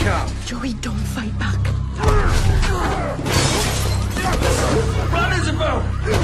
come. Joey, don't fight back. Run, Isabel!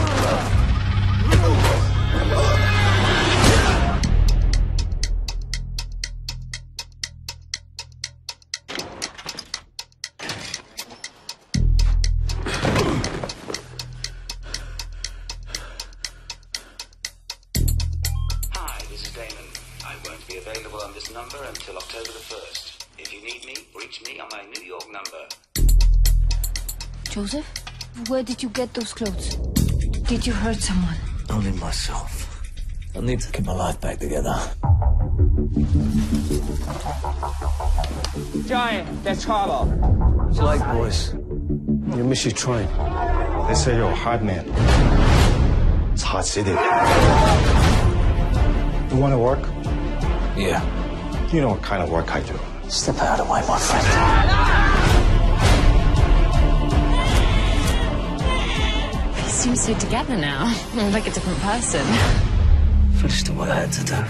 Hi, this is Damon. I won't be available on this number until October the 1st. If you need me, reach me on my New York number. Joseph, where did you get those clothes? Did you hurt someone? Only myself. I need to get my life back together. Joey, there's trouble. What's it like, boys? You miss your train. They say you're a hard man. It's a hot city. You want to work? Yeah. You know what kind of work I do. Step out of the way, my friend. He seems so together now, like a different person. Finished what I had to do.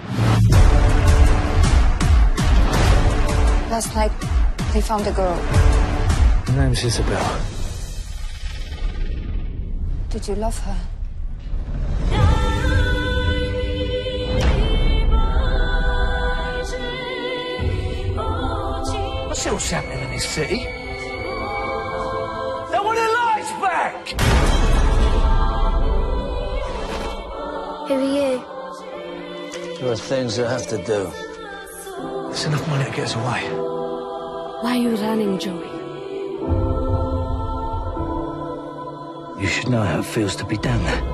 Last night, they found a girl. Her name's Isabel. Did you love her? What's else happening in this city? They want their lives back! Who are you? There are things I have to do. It's enough money to get us away. Why are you running, Joey? You should know how it feels to be down there.